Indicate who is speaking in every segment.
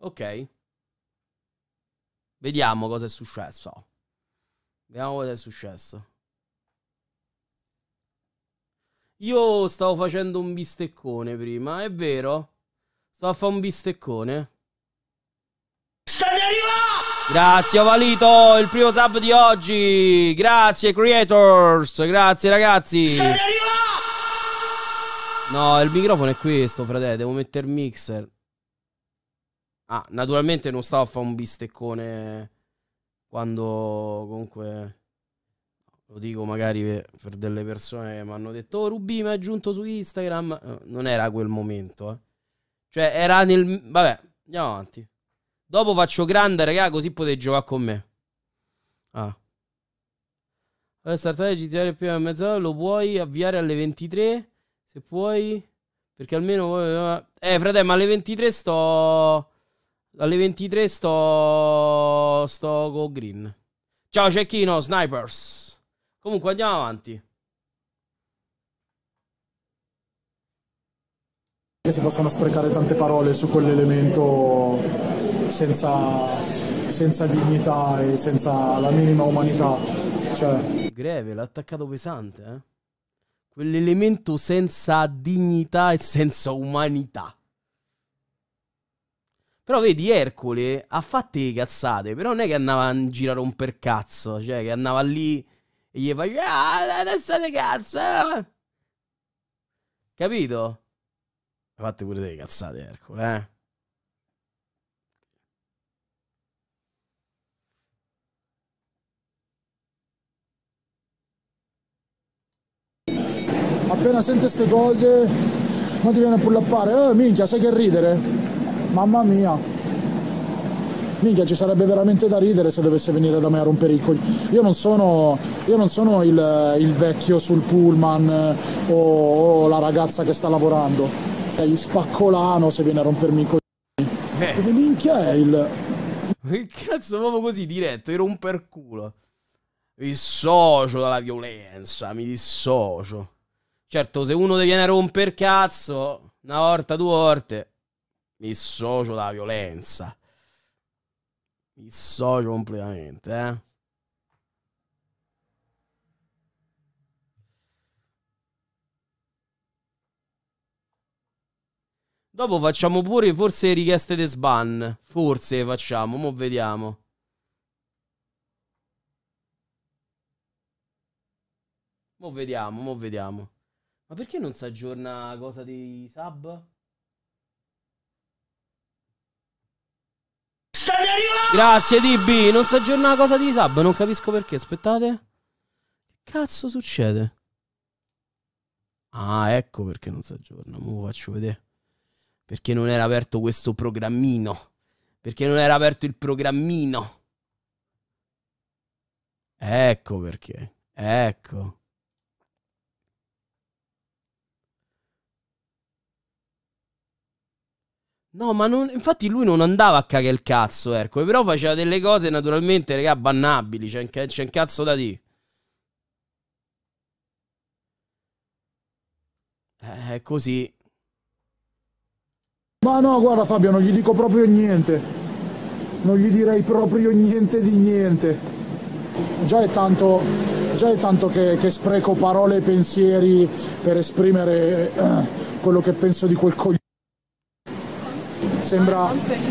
Speaker 1: Ok. Vediamo cosa è successo. Vediamo cosa è successo. Io stavo facendo un bisteccone prima, è vero? Stavo a fare un bisteccone.
Speaker 2: Sta di arrivare!
Speaker 1: Grazie, ho valito il primo sub di oggi. Grazie, creators. Grazie, ragazzi.
Speaker 2: Sta di arrivare!
Speaker 1: No, il microfono è questo, frate. Devo mettere il mixer. Ah, naturalmente non stavo a fare un bisteccone quando comunque lo dico magari per delle persone che mi hanno detto oh Ruby mi ha aggiunto su Instagram. Non era quel momento, eh. Cioè era nel... Vabbè, andiamo avanti. Dopo faccio grande, raga, così potete giocare con me. Ah. Startare GTA prima mezz'ora, lo puoi avviare alle 23? Se puoi... Perché almeno... frate, ma alle 23 sto... Alle 23 sto con Green. Ciao Cecchino, snipers. Comunque andiamo avanti.
Speaker 3: Si possono sprecare tante parole su quell'elemento senza dignità e senza la minima umanità. Cioè...
Speaker 1: Greve, l'ha attaccato pesante, eh? Quell'elemento senza dignità e senza umanità. Però vedi, Ercole ha fatto le cazzate, però non è che andava in giro a romper cazzo, cioè che andava lì e gli faceva adesso te cazzo, capito? Ha fatto pure delle cazzate, Ercole, eh?
Speaker 3: Appena sente ste cose, non ti viene a pullappare. Minchia, sai che ridere? Mamma mia. Minchia, ci sarebbe veramente da ridere se dovesse venire da me a rompere i coglioni. Io non sono il vecchio sul pullman o la ragazza che sta lavorando. Cioè, gli spaccolano se viene a rompermi i coglioni. Che minchia è il...
Speaker 1: Che cazzo, proprio così, diretto, ero un perculo. Mi dissocio dalla violenza, mi dissocio. Certo, se uno ti viene a romper cazzo, una volta, due volte, mi dissocio dalla violenza. Mi dissocio completamente, eh. Dopo facciamo pure forse richieste di sban. Forse facciamo, mo' vediamo. Mo' vediamo, mo' vediamo. Ma perché non si aggiorna la cosa dei sub?
Speaker 2: Sta di arrivare!
Speaker 1: Grazie DB, non si aggiorna la cosa dei sub, non capisco perché, aspettate. Che cazzo succede? Ah, ecco perché non si aggiorna, mo' lo faccio vedere. Perché non era aperto questo programmino. Perché non era aperto il programmino. Ecco perché. Ecco. No, ma non, infatti lui non andava a cagare il cazzo, Ercole. Però faceva delle cose naturalmente, raga, bannabili. C'è un cazzo da dire. È così.
Speaker 3: Ma no, guarda Fabio, non gli dico proprio niente. Non gli direi proprio niente di niente. Già è tanto che spreco parole e pensieri per esprimere quello che penso di quel coglione. Sembra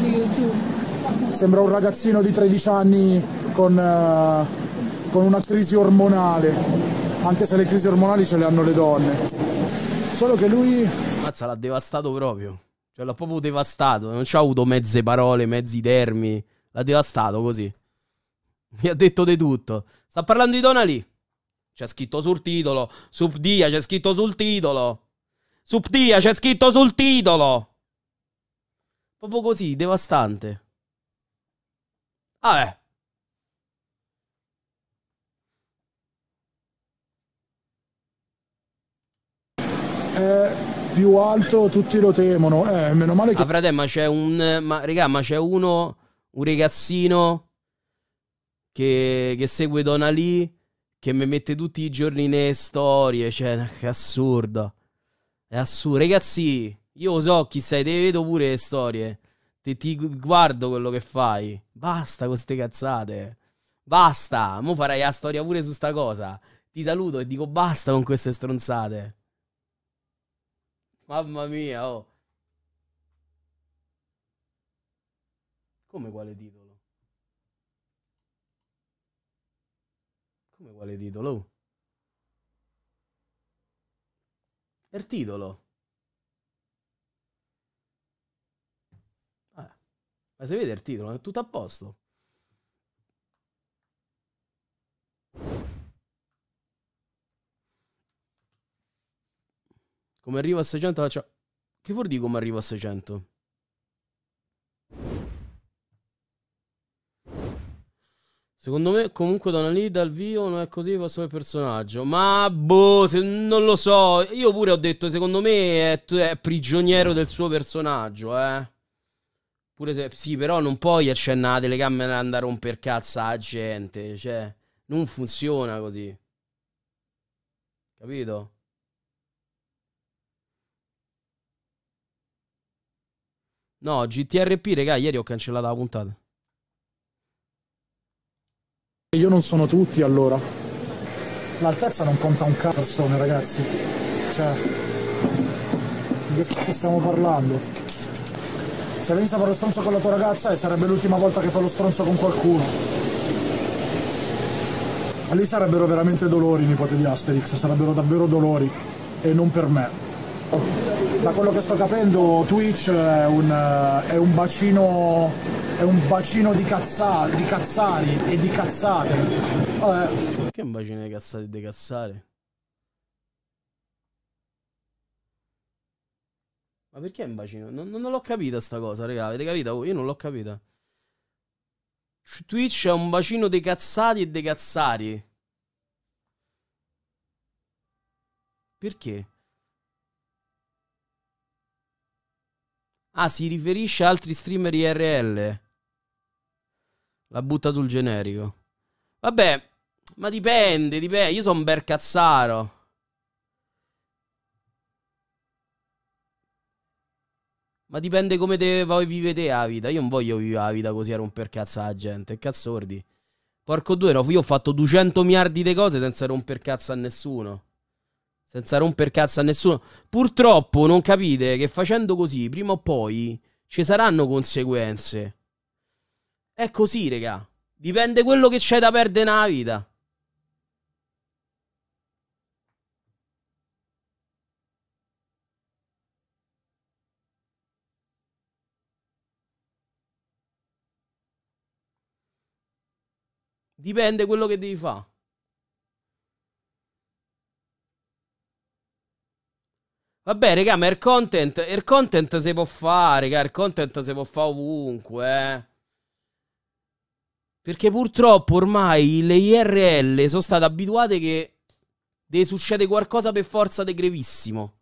Speaker 3: un ragazzino di 13 anni con una crisi ormonale, anche se le crisi ormonali ce le hanno le donne. Solo che lui...
Speaker 1: Mazza, l'ha devastato proprio. Cioè, l'ha proprio devastato. Non c'ha avuto mezze parole, mezzi termini. L'ha devastato così. Mi ha detto di tutto. Sta parlando di Donali. C'è scritto sul titolo. Subdia, c'è scritto sul titolo. Subdia, c'è scritto sul titolo. Proprio così, devastante. Vabbè.
Speaker 3: Più alto tutti lo temono. Meno male che...
Speaker 1: Ah, frate, ma c'è un... raga, ma c'è uno... Un ragazzino... Che segue Donali... Che mi mette tutti i giorni nelle storie. Cioè, che assurdo. È assurdo. Ragazzi, io lo so chi sei, te vedo pure le storie. Ti guardo quello che fai. Basta con ste cazzate. Basta. Mo farai la storia pure su sta cosa. Ti saluto e dico basta con queste stronzate. Mamma mia, oh. Come quale titolo? Come quale titolo? Oh. È il titolo. Ma se vede il titolo, è tutto a posto. Come arrivo a 600 faccio... Che vuol dire come arrivo a 600? Secondo me comunque Donna Lee dal vivo non è così fosse il personaggio. Ma boh, non lo so. Io pure ho detto, secondo me è prigioniero del suo personaggio, eh. Pure se... Sì, però non puoi accennare la telecamera e andare a romper cazzo a gente. Cioè, non funziona così. Capito? No, GTRP, regà, ieri ho cancellato la puntata.
Speaker 3: Io non sono tutti, allora. L'altezza non conta un cazzo, ragazzi. Cioè, di che cazzo stiamo parlando? Se venisse a fare lo stronzo con la tua ragazza, sarebbe l'ultima volta che fa lo stronzo con qualcuno. Ma lì sarebbero veramente dolori, nipote di Asterix, sarebbero davvero dolori. E non per me. Da quello che sto capendo, Twitch è un bacino di cazzari e di cazzate. Vabbè.
Speaker 1: Perché un bacino di cazzate e di cazzare? Ma perché un bacino? Non l'ho capita sta cosa, raga. Avete capito? Io non l'ho capita. Twitch è un bacino dei cazzati e dei cazzari. Perché? Ah, si riferisce a altri streamer IRL. La butta sul generico. Vabbè, ma dipende. Io sono un bel cazzaro. Ma dipende come te voi vivete la vita. Io non voglio vivere la vita così a romper cazzo alla gente. Cazzo ordi. Porco due, io ho fatto 200 miliardi di cose senza romper cazzo a nessuno. Senza romper cazzo a nessuno. Purtroppo non capite che facendo così, prima o poi, ci saranno conseguenze. È così, raga. Dipende quello che c'è da perdere nella vita. Dipende quello che devi fare. Vabbè, raga, ma il content si può fare, raga, il content si può fare ovunque, eh. Perché purtroppo ormai le IRL sono state abituate che deve succedere qualcosa per forza di grevissimo.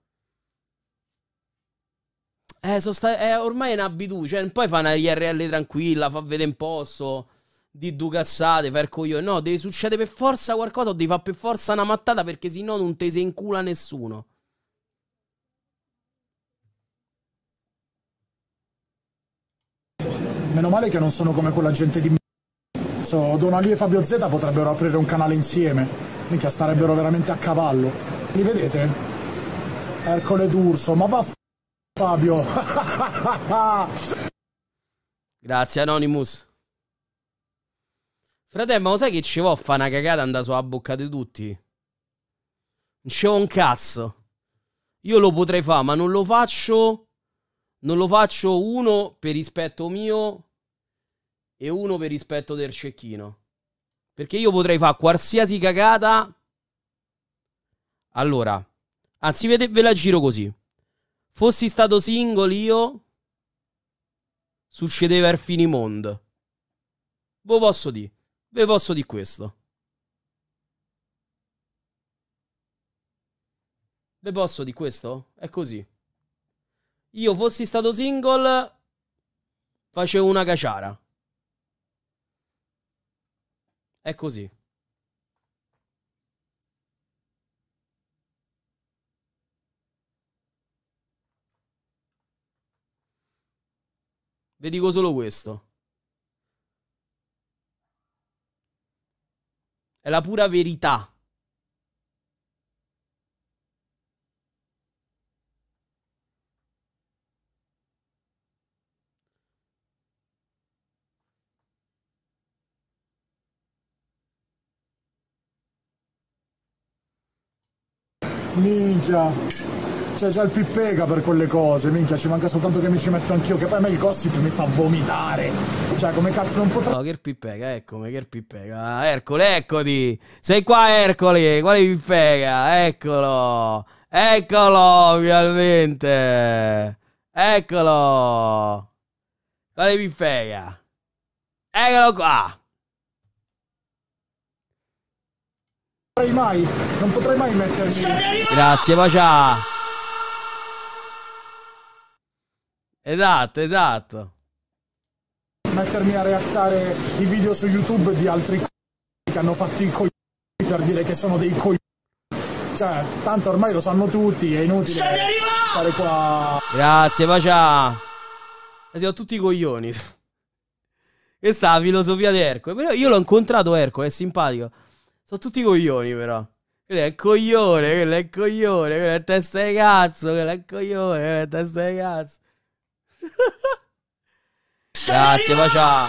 Speaker 1: Ormai è un'abitudine, cioè, poi fa una IRL tranquilla, fa vedere un posto, di due cazzate, fa il coglione. No, deve succedere per forza qualcosa o devi fare per forza una mattata perché sennò non te si incula nessuno.
Speaker 3: Meno male che non sono come quella gente di Donna Lee e Fabio Z potrebbero aprire un canale insieme. Minchia, starebbero veramente a cavallo. Li vedete? Ercole d'Urso, ma va Fabio.
Speaker 1: Grazie Anonymous. Fratello, ma lo sai che ci vuole fare una cagata e andare sulla bocca di tutti? Non c'è un cazzo. Io lo potrei fare, ma non lo faccio. Non lo faccio, uno per rispetto mio e uno per rispetto del cecchino. Perché io potrei fare qualsiasi cagata. Allora, anzi ve la giro così. Fossi stato single io, succedeva il finimondo. Ve posso dire questo. Ve posso dire questo? È così. Io fossi stato single, facevo una caciara. È così. Vi dico solo questo. È la pura verità.
Speaker 3: Minchia, c'è già il pippega per quelle cose, minchia, ci manca soltanto che mi ci metto anch'io, che poi a me il gossip mi fa vomitare. Cioè, come cazzo non potrei...
Speaker 1: No, che il pippega, eccomi, che il pippega. Ercole, eccoti. Sei qua, Ercole. Quale pippega? Eccolo. Eccolo, finalmente. Eccolo. Quale pippega? Eccolo qua.
Speaker 3: Non potrei mai mettermi...
Speaker 1: Grazie, Pacia. Esatto, esatto.
Speaker 3: mettermi a reattare i video su YouTube di altri che hanno fatto i coglioni per dire che sono dei coglioni. Cioè, tanto ormai lo sanno tutti, è inutile stare qua.
Speaker 1: Grazie, Pacia. Siamo tutti coglioni. Questa è la filosofia di Ercole. Però io l'ho incontrato, Ercole, è simpatico. Sono tutti coglioni, però. Quello è coglione, quello è coglione, quello è testa di cazzo, quello è coglione, quello è testa di cazzo. Grazie, Pacia.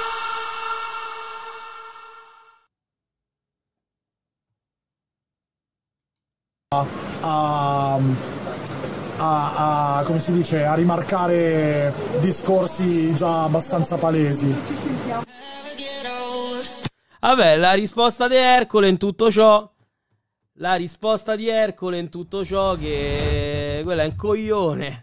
Speaker 3: Come si dice, a rimarcare discorsi già abbastanza palesi.
Speaker 1: Vabbè, la risposta di Ercole in tutto ciò. La risposta di Ercole in tutto ciò che quella è un coglione.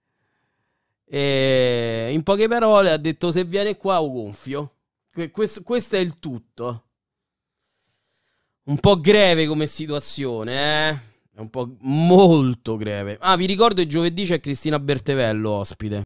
Speaker 1: E in poche parole ha detto: se viene qua o gonfio. Questo è il tutto. Un po' greve come situazione, eh? È un po' molto greve. Ah, vi ricordo che giovedì c'è Cristina Bertevello ospite.